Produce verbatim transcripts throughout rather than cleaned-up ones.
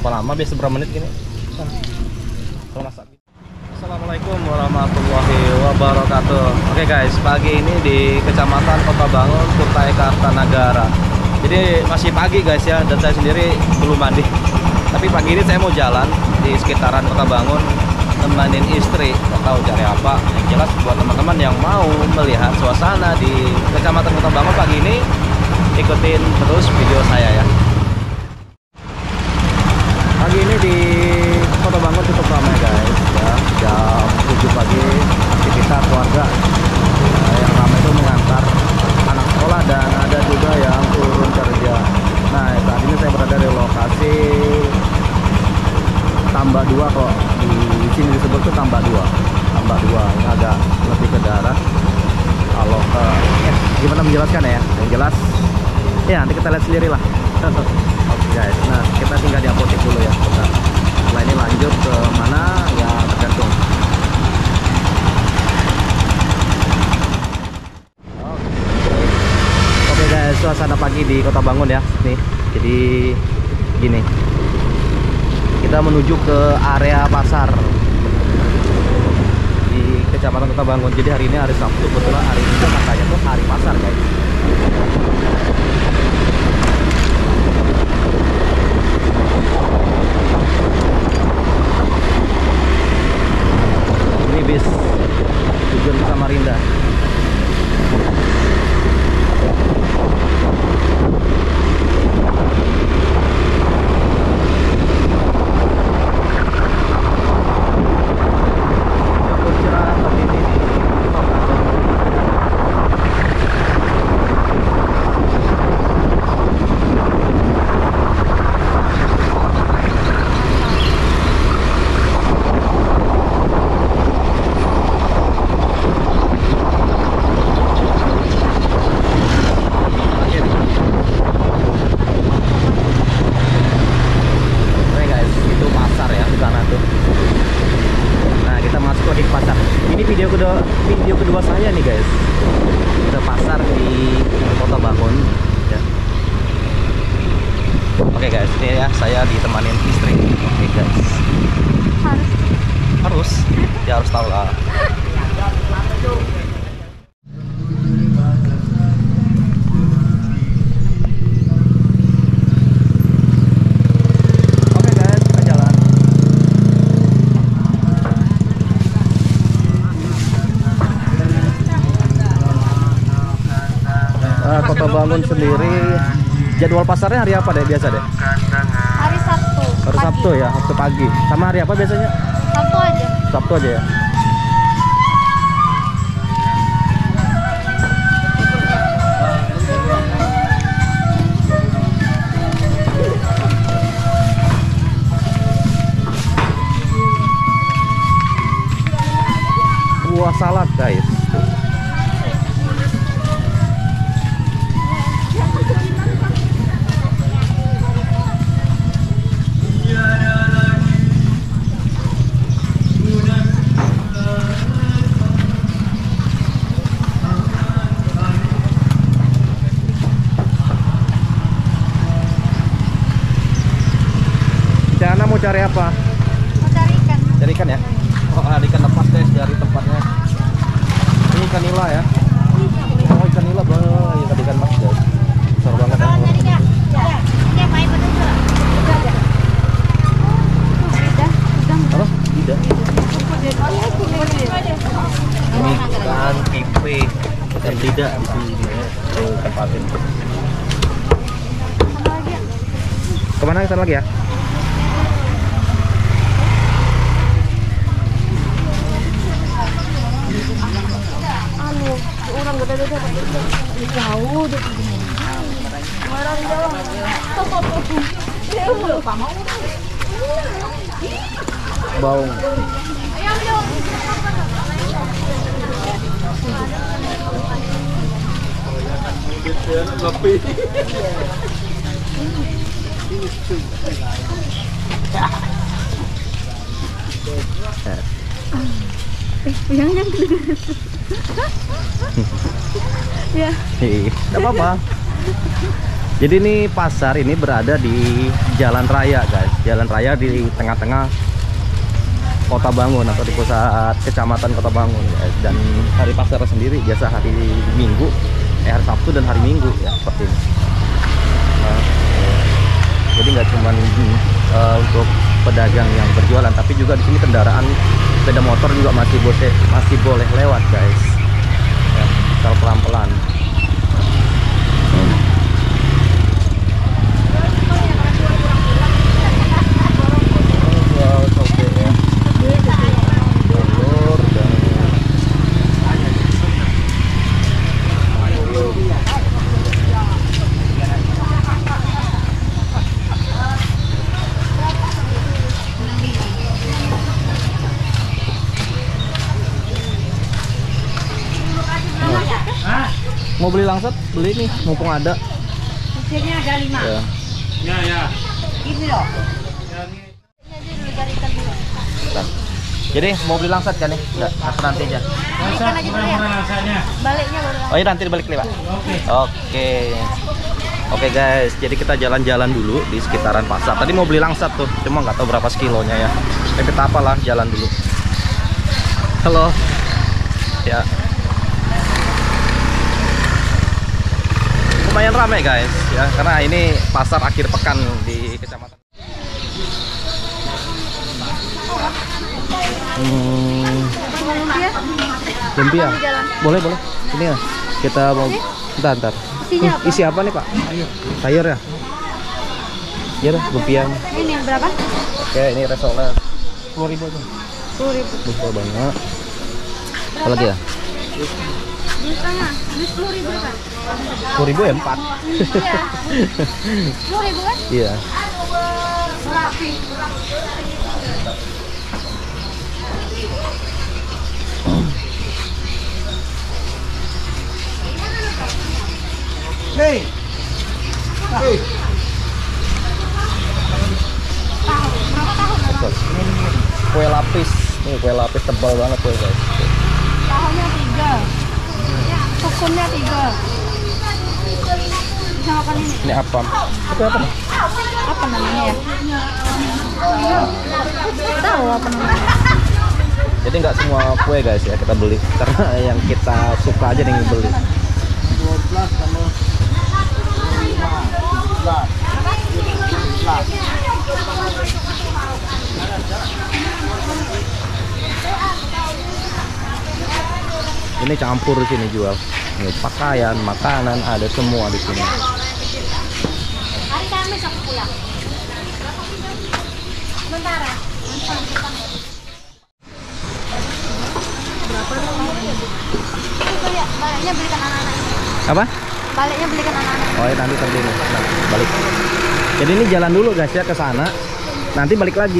berapa lama, biasa berapa menit gini. Kalau masak. Assalamualaikum warahmatullahi wabarakatuh. Oke guys, pagi ini di Kecamatan Kota Bangun, Kutai Kartanagara. Jadi masih pagi guys ya, dan saya sendiri belum mandi. Tapi pagi ini saya mau jalan di sekitaran Kota Bangun, nemenin istri, nggak tahu cari apa. Yang jelas buat teman-teman yang mau melihat suasana di Kecamatan Kota Bangun pagi ini, ikutin terus video saya ya. Pagi ini di Kota Bangun cukup ramai guys ya, jam tujuh pagi aktivitas keluarga. Nah, yang ramai itu mengantar anak sekolah dan ada juga yang turun kerja. Nah saat ini saya berada di lokasi tambah dua, kok di sini disebut tuh tambah dua, tambah dua ini agak lebih ke darat. Kalau ke eh, gimana menjelaskan ya? Yang jelas ya nanti kita lihat sendiri lah. Oke guys, nah kita tinggal di apotek dulu ya. Nah, setelah ini lanjut ke mana ya tergantung. Oke guys, suasana pagi di Kota Bangun ya nih. Jadi gini, kita menuju ke area pasar di Kecamatan Kota Bangun. Jadi hari ini hari Sabtu, kebetulan hari ini katanya tuh hari pasar guys. Ini bis tujuan ke Samarinda. Video kedua, video kedua saya nih guys, ke pasar di Kota Bangun ya. Oke guys, ini ya saya ditemanin istri. Oke guys, harus harus ya harus tahu lah. Kota Bangun sendiri jadwal pasarnya hari apa deh biasa deh? Hari Sabtu. Hari Sabtu ya, Sabtu pagi. Sama hari apa biasanya? Sabtu aja. Sabtu aja ya. Buah salad guys. Jana mau cari apa? Mau cari ikan. Cari ikan ya? Oh, ada ikan lepas guys dari tempatnya. Ini ikan nila ya? Oh, ikan nila banget. Ikan ikan mas guys. Besar banget ya. Ini main betul enggak? Udah, udah. Apa? Tidak. Ini ikan pipi, ikan lidah di sini ya. Tuh tempatin. Kemana kita lagi ya? Anu, orang gede-gede jauh deh. Orang jauh. Baung. Eh, yang yang ya. Tidak apa-apa. Jadi ini pasar ini berada di jalan raya guys, jalan raya di tengah-tengah Kota Bangun atau di pusat kecamatan Kota Bangun guys. Dan hari pasar sendiri biasa hari Minggu, eh, hari Sabtu dan hari Minggu ya seperti ini. Nah, jadi nggak cuma uh, untuk pedagang yang berjualan, tapi juga di sini kendaraan sepeda motor juga masih boleh masih boleh lewat guys. Ya, asal pelan-pelan. Mau beli langsat? Beli nih, mumpung ada. Mesinnya ada lima. Ya. Ya, ya. Ini loh. Bentar. Jadi mau beli langsat kan nih? Enggak, aku nanti aja. Masa murah-murah rasanya. Baliknya baru. Oh iya nanti dibalik nih Pak. Oke. Oke. Oke guys, jadi kita jalan-jalan dulu di sekitaran pasar. Tadi mau beli langsat tuh, cuma nggak tahu berapa kilonya ya. Tapi tak apalah, jalan dulu. Halo. Ya. Lumayan ramai guys ya, karena ini pasar akhir pekan di kecamatan. Hmm, lumpia. Boleh boleh. Ini ya. Kita mau bentar, bentar. Isinya Hmm, apa? isi apa nih Pak? Sayur ya? Iya dah, lumpia. Ini berapa? Oke, ini resoles sepuluh ribu aja. Sepuluh ribu. Besar banget. Apa lagi ya? Biasanya ini sepuluh ribu kan? Sepuluh ribu ya empat. Iya. Sepuluh ribu kan? Iya. Hey. Hey. Kue lapis, nih kue lapis tebal banget tuh guys. Tahunnya tiga. Sukunnya tiga. Bisa makan ini? Ini apa? Itu apa nih? Apa namanya ya? Tahu apa namanya? Jadi nggak semua kue guys ya kita beli, karena yang kita suka aja nih yang beli. dua belas sama lima, tujuh belas. tujuh belas. Ini campur di sini jual. Ini pakaian, makanan ada semua di sini. Hari Kamis aku pulang. Sementara. Berapa dong? Itu ya, baliknya belikan anak-anak. Apa? Baliknya belikan anak-anak. Oh ya nanti nanti nih, nah, balik. Jadi ini jalan dulu guys ya ke sana. Nanti balik lagi.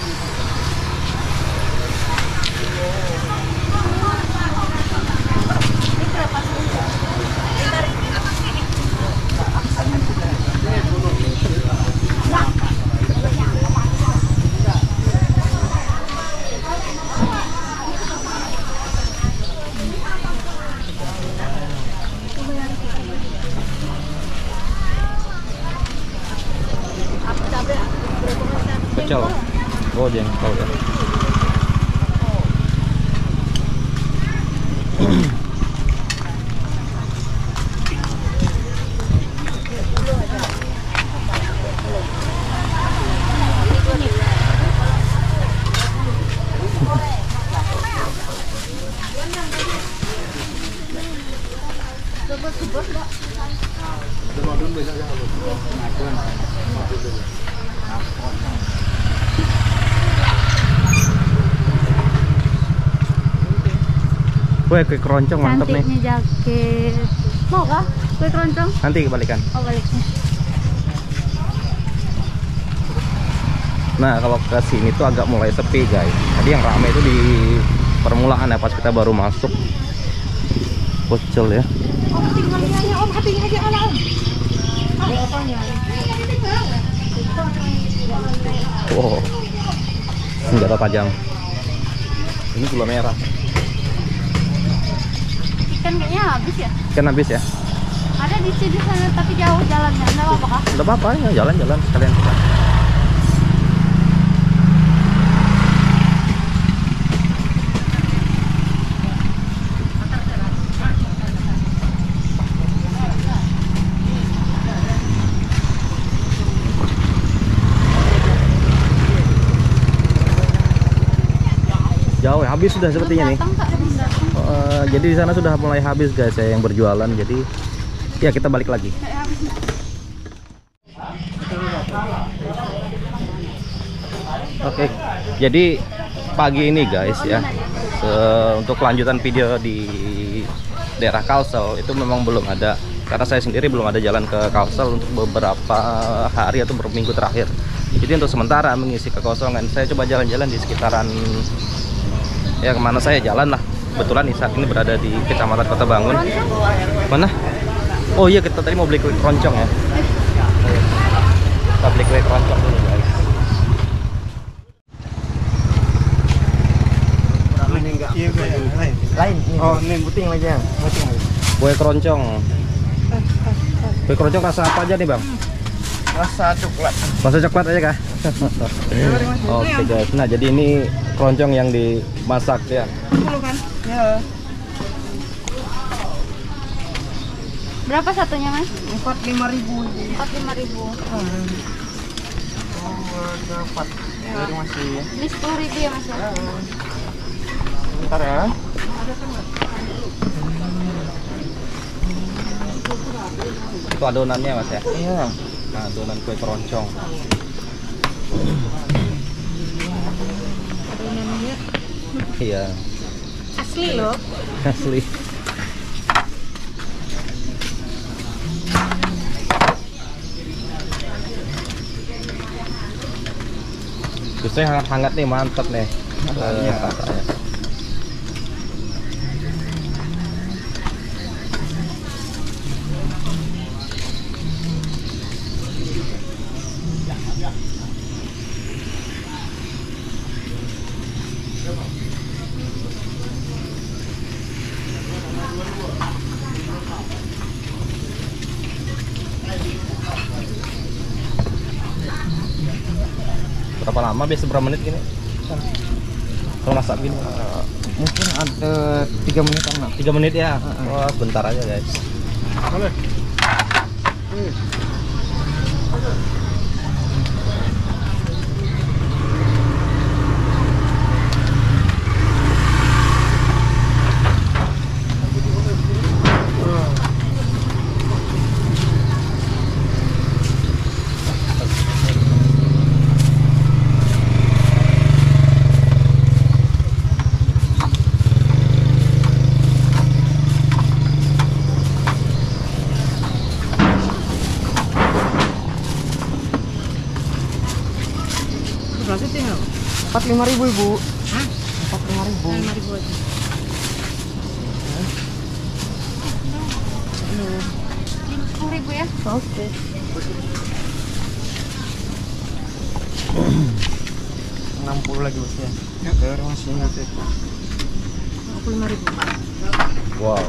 Pecel. Oh, jengkol ya. Kue kue keroncong mantep nih. Cantiknya jaket. Mau kah? Kue keroncong? Nanti kebalikan. Oh, baliknya. Nah kalau ke sini tuh agak mulai sepi guys. Tadi yang ramai itu di permulaan ya, pas kita baru masuk. Pocel ya. Om tinggalnya ya, Om hatinya aja ala Om. Wow. Senjata tajam. Ini gula merah. Ikan kayaknya habis ya? Ikan habis ya? Ada Ada di sini sana tapi jauh jalannya. Enggak apa-apa kah? Enggak apa-apa ya, jalan-jalan sekalian. Jauh ya, habis sudah sepertinya nih. Datang, Kak. Datang. Uh, jadi di sana sudah mulai habis guys ya yang berjualan. Jadi ya kita balik lagi. Kayak habis nggak? Oke, jadi pagi ini guys ya, uh, untuk kelanjutan video di daerah Kalsel itu memang belum ada. Karena saya sendiri belum ada jalan ke Kalsel untuk beberapa hari atau beberapa minggu terakhir. Jadi untuk sementara mengisi kekosongan, saya coba jalan-jalan di sekitaran ya kemana saya jalan lah. Kebetulan nih saat ini berada di Kecamatan Kota Bangun. Mana? Oh iya, kita tadi mau beli kue keroncong ya. Kita beli kue keroncong dulu guys. Iya, lain. Lain. Oh, ini Puting aja. Puting aja. Kue keroncong. Kue keroncong rasa apa aja nih bang? Rasa coklat. Rasa coklat aja kah? Oke guys. Nah jadi ini keroncong yang dimasak ya. Ya. Berapa satunya, Mas? Empat lima ribu. empat puluh lima ribu. Oh, dapat. Dari masih. Ini sepuluh ribu ya, Mas? Ya? Bentar ya. Itu adonannya mas ya. Iya. Nah, adonan kue keroncong. Adonannya Iya. asli loh. Asli. Justru hangat-hangat nih, mantap nih. Iya. Rasanya. Berapa lama biasa, berapa menit gini? Kalau masak gini? Uh, mungkin ada tiga menitan lah. tiga menit ya? Wah, sebentar aja guys. Boleh. Empat lima ribu ibu. Hah? Empat lima ribu. lima ribu aja. sepuluh ribu ya? Oke. Enam puluh lagi bos ya. Dari masih nanti. dua puluh lima ribu. Wow.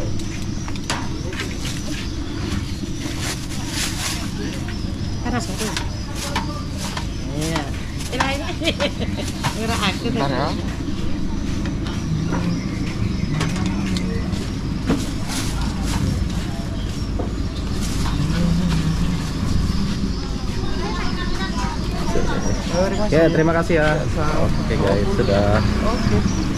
Keras itu. Iya. Murah aku Bentar ya. Oke, terima kasih ya. Oke guys, sudah. Oke.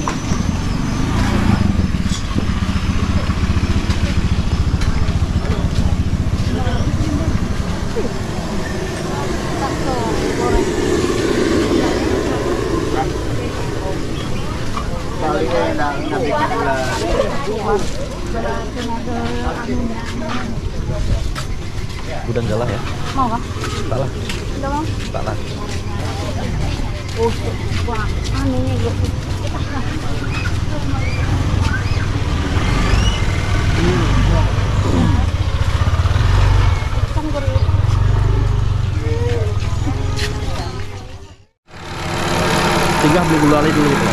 Gudang galah ya? Mau kah? Tak lah, Udah mau? tak lah. Oh, wah, anehnya gitu. Tinggal beli gulali dulu gitu.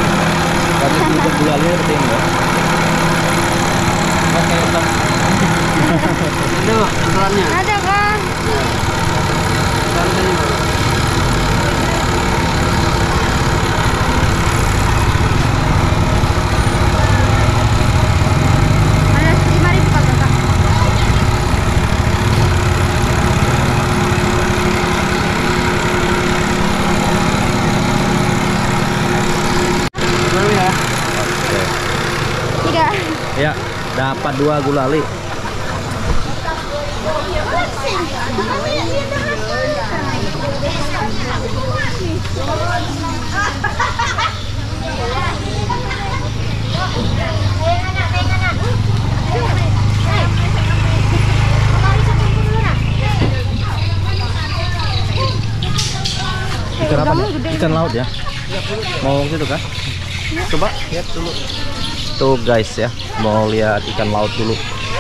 Tadi beli gulali seperti ini ya. Oke, stop. Ada nggak aturannya? Ada kan? Ada lima ribu Kak, Kakak. Berapa ya? Oke. Tiga. Ya, dapat dua gulali. Ikan apa nih? Ikan laut ya? Mau gitu kan? Coba lihat dulu. Tuh guys ya, mau lihat ikan laut dulu.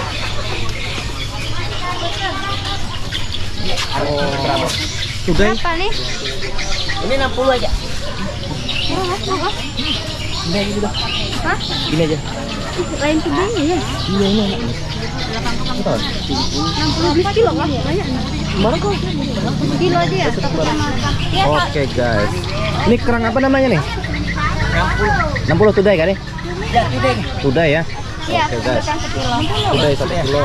Oh, udah. Berapa nih? Ini enam puluh aja. Murah, murah. Ini aja udah. Hah? Ini aja. Lain sebelumnya ya? Iya ini enak. enam puluh kilo lah. Banyak. Mana kau? Kilo aja ya? Takut sama ya, Kak. Oke guys. Ini kerang apa namanya nih? enam puluh tudai kan nih? Ya, ini. Tudai ya. Iya, Oke guys. bukan sekilo. Tudai satu kilo.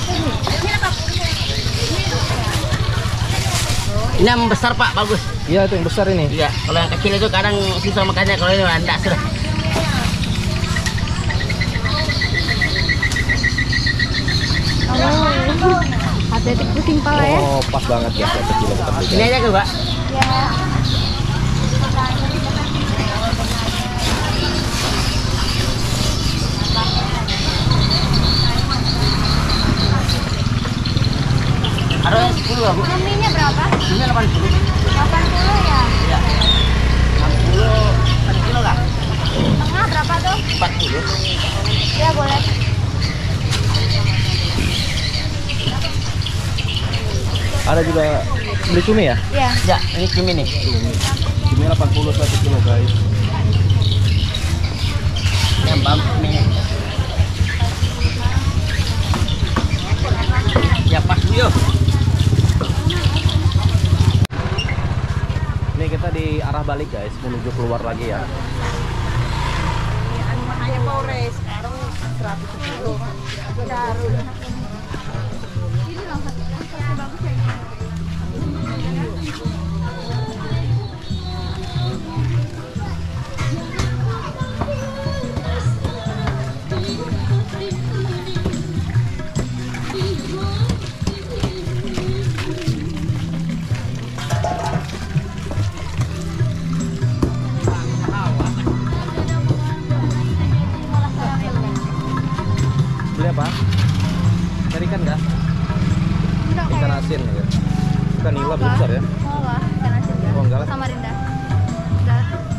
Ini yang besar Pak, bagus. Iya itu yang besar ini. Iya, kalau yang kecil itu kadang susah makannya, kalau ini enggak sudah. Oh, hati-hati pusing pala ya. Oh pas banget ya satu kilo tetap Ini tudai. aja ke Pak. Ya. Ada yang sepuluh Bu. Nominya berapa? Ini delapan puluh. delapan puluh ya. Iya. enam puluh satu kilo lah. Tengah berapa tuh? empat puluh. Ya boleh. Ada juga beli cumi ya? Iya. Ya, ini cumi nih. Cumi delapan puluh satu kilo guys. Ini yang bam cuminya. Ya pas yuk. Ini kita di arah balik guys, menuju keluar lagi ya. Beli apa? Cari ikan nggak? Enggak Ikan kayak. asin ya. Ikan nila belum besar ya? Mau lah, ikan asin ya. Oh, enggak lah. Samarinda. Udah.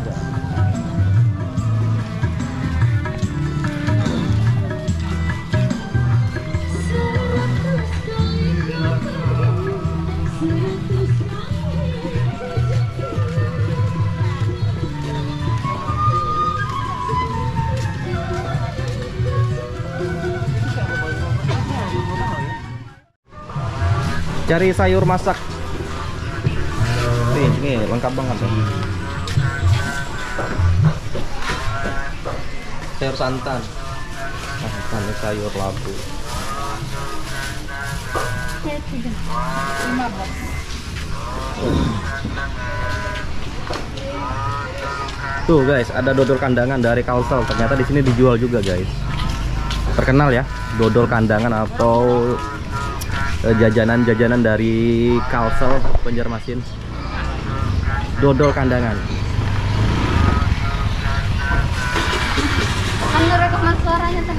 Cari sayur masak. Nih, ini lengkap banget ya. Sayur santan. Santan ini sayur labu. Ya, tiga. Tuh guys, ada dodol kandangan dari Kalsel. Ternyata di sini dijual juga guys. Terkenal ya, dodol kandangan atau jajanan-jajanan dari Kalsel Banjarmasin. Dodol kandangan. Kan ngerekam mas suaranya tadi.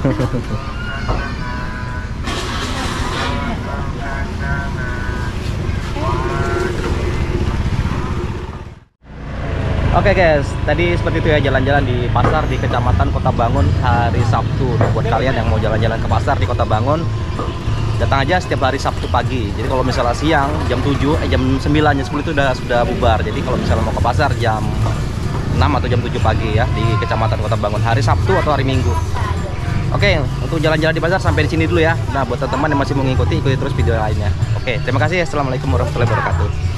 Oke guys, tadi seperti itu ya jalan-jalan di pasar di Kecamatan Kota Bangun hari Sabtu. Nah, buat kalian yang mau jalan-jalan ke pasar di Kota Bangun, datang aja setiap hari Sabtu pagi. Jadi kalau misalnya siang jam tujuh, eh jam sembilan, jam sepuluh itu udah sudah bubar. Jadi kalau misalnya mau ke pasar jam enam atau jam tujuh pagi ya di Kecamatan Kota Bangun hari Sabtu atau hari Minggu. Oke, untuk jalan-jalan di pasar sampai di sini dulu ya. Nah, buat teman-teman yang masih mau mengikuti, ikuti terus video lainnya. Oke, terima kasih. Assalamualaikum warahmatullahi wabarakatuh.